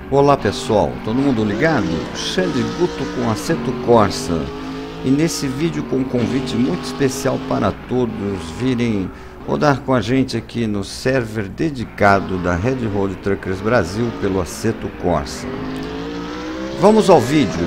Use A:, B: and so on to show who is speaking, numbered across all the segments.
A: Olá pessoal, todo mundo ligado? Xande Guto com Assetto Corsa, e nesse vídeo com um convite muito especial para todos virem rodar com a gente aqui no server dedicado da Red Road Truckers Brasil pelo Assetto Corsa. Vamos ao vídeo!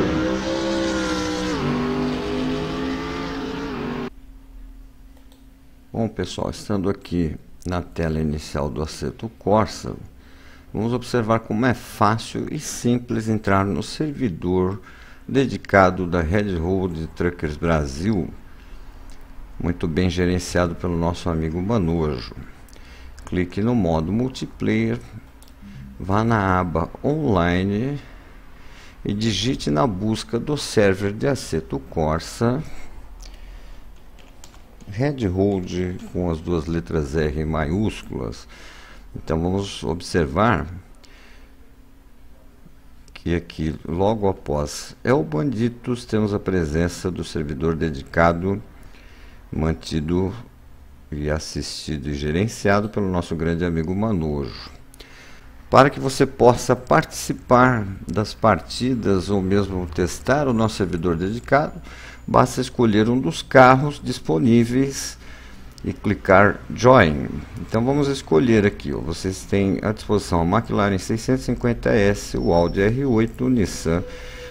A: Bom pessoal, estando aqui na tela inicial do Assetto Corsa, vamos observar como é fácil e simples entrar no servidor dedicado da Red Road Truckers Brasil, muito bem gerenciado pelo nosso amigo Manojo. Clique no modo multiplayer, vá na aba online e digite na busca do server de Assetto Corsa Red Road com as duas letras R maiúsculas. Então vamos observar que aqui logo após El Banditos temos a presença do servidor dedicado, mantido e assistido e gerenciado pelo nosso grande amigo Manojo. Para que você possa participar das partidas ou mesmo testar o nosso servidor dedicado, basta escolher um dos carros disponíveis e clicar Join. Então vamos escolher aqui, ó. Vocês têm à disposição a McLaren 650S, o Audi R8, o Nissan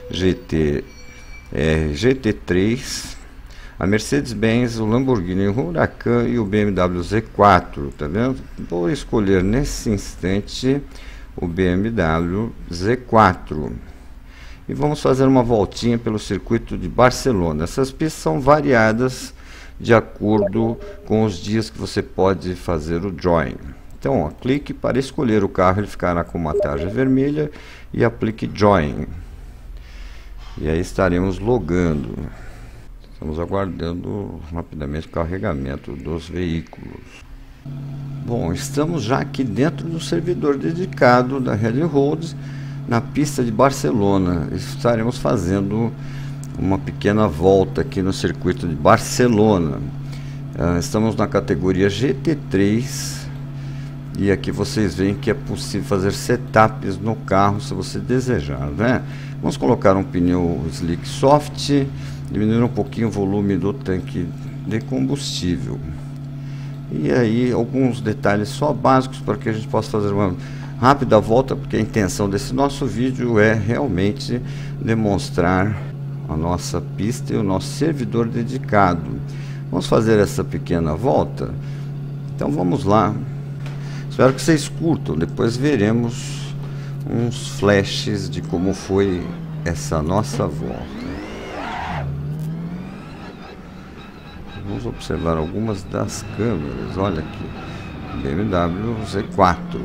A: GT3, a Mercedes-Benz, o Lamborghini Huracan e o BMW Z4, tá vendo? Vou escolher nesse instante o BMW Z4 e vamos fazer uma voltinha pelo circuito de Barcelona. Essas pistas são variadas de acordo com os dias que você pode fazer o Join. Então, ó, clique para escolher o carro, ele ficará com uma tarja vermelha, e aplique Join. E aí estaremos logando. Estamos aguardando rapidamente o carregamento dos veículos. Bom, estamos já aqui dentro do servidor dedicado da Red Road, na pista de Barcelona. Estaremos fazendo uma pequena volta aqui no circuito de Barcelona. Estamos na categoria GT3 e aqui vocês veem que é possível fazer setups no carro se você desejar, né? Vamos colocar um pneu Slick Soft, diminuir um pouquinho o volume do tanque de combustível. E aí alguns detalhes só básicos para que a gente possa fazer uma rápida volta, porque a intenção desse nosso vídeo é realmente demonstrar a nossa pista e o nosso servidor dedicado. Vamos fazer essa pequena volta. Então vamos lá. Espero que vocês curtam. Depois veremos uns flashes de como foi essa nossa volta. Vamos observar algumas das câmeras. Olha aqui, BMW Z4.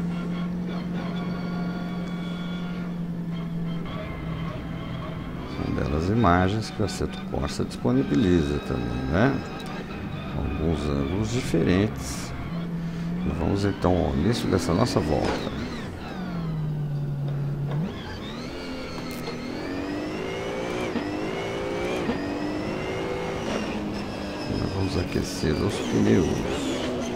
A: Belas imagens que o Assetto Corsa disponibiliza também, né? Alguns ângulos diferentes. E vamos então ao início dessa nossa volta. Nós vamos aquecer os pneus.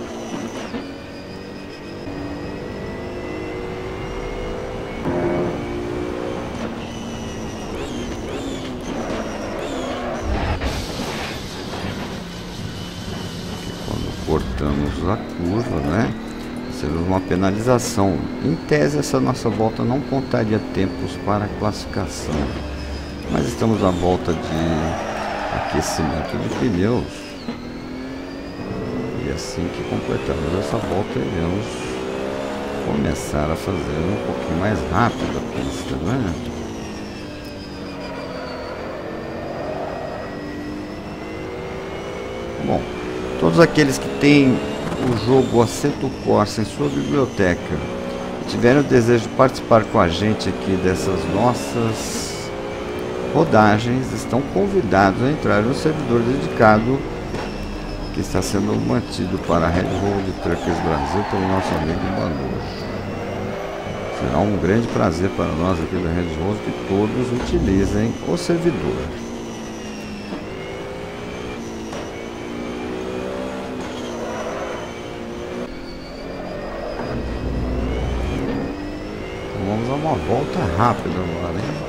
A: Cortamos a curva, né? Seria uma penalização. Em tese, essa nossa volta não contaria tempos para classificação, mas estamos na volta de aquecimento de pneus, e assim que completarmos essa volta, iremos começar a fazer um pouquinho mais rápido a pista, né? Bom, todos aqueles que têm o jogo Assetto Corsa em sua biblioteca e tiverem o desejo de participar com a gente aqui dessas nossas rodagens, estão convidados a entrar no servidor dedicado que está sendo mantido para a Red Road Truckers Brasil pelo nosso amigo Manojo. Será um grande prazer para nós aqui da Red Road que todos utilizem o servidor. vamos a uma volta rápida agora, hein?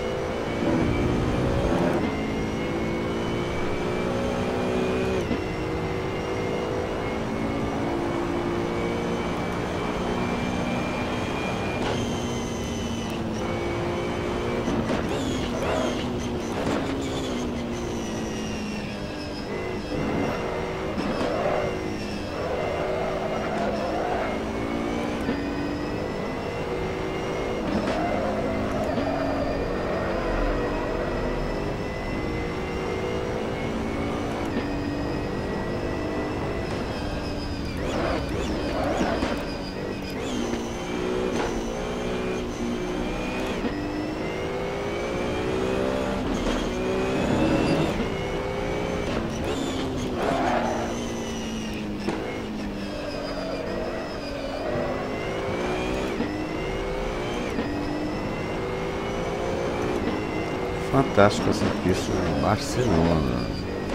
A: Fantástico essa pista de Barcelona.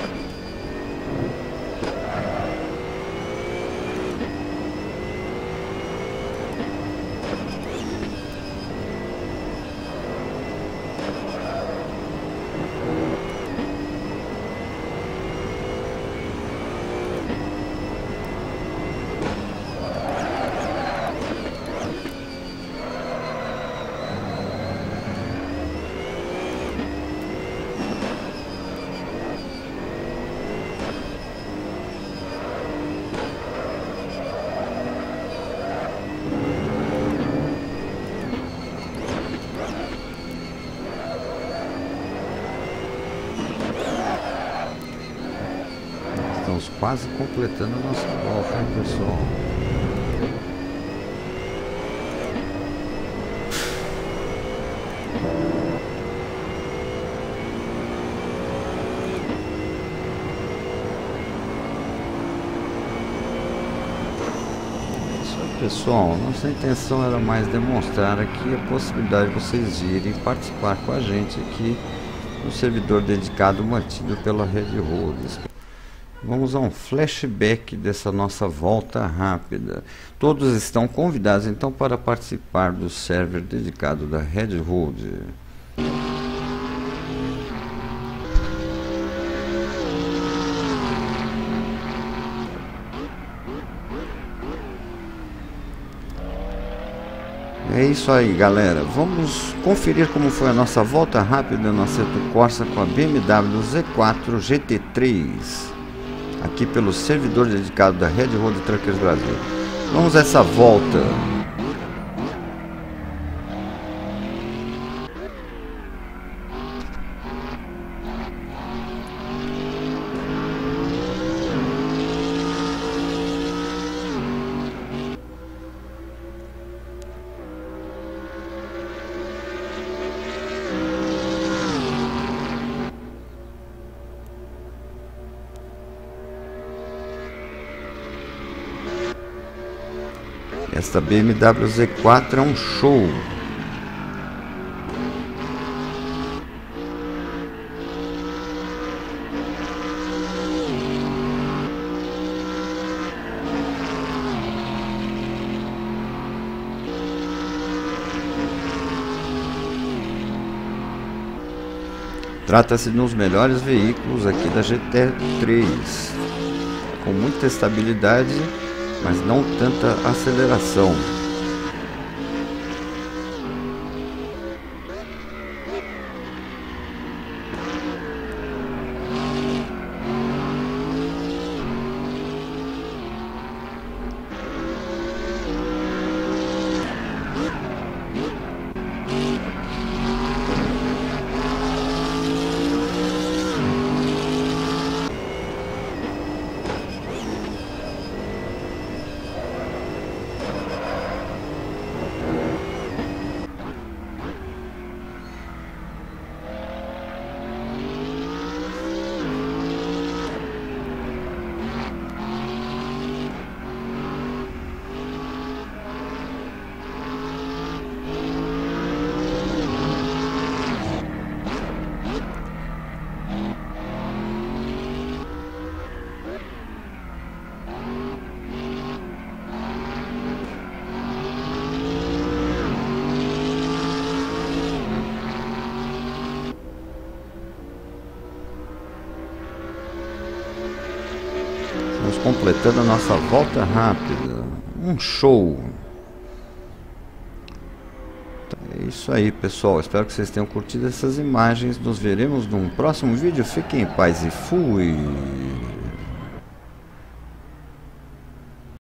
A: Estamos quase completando a nossa volta, hein, pessoal? Isso aí, pessoal. Nossa intenção era mais demonstrar aqui a possibilidade de vocês irem participar com a gente aqui no servidor dedicado mantido pela Red Roads. Vamos a um flashback dessa nossa volta rápida. Todos estão convidados então para participar do server dedicado da Red Road. É isso aí, galera. Vamos conferir como foi a nossa volta rápida no Assetto Corsa com a BMW Z4 GT3. Aqui pelo servidor dedicado da Red Road Truckers Brasil. Vamos a essa volta. Esta BMW Z4 é um show. Trata-se de um dos melhores veículos aqui da GT3, com muita estabilidade, mas não tanta aceleração. completando a nossa volta rápida. Um show! É isso aí, pessoal. Espero que vocês tenham curtido essas imagens. Nos veremos num próximo vídeo. Fiquem em paz e fui!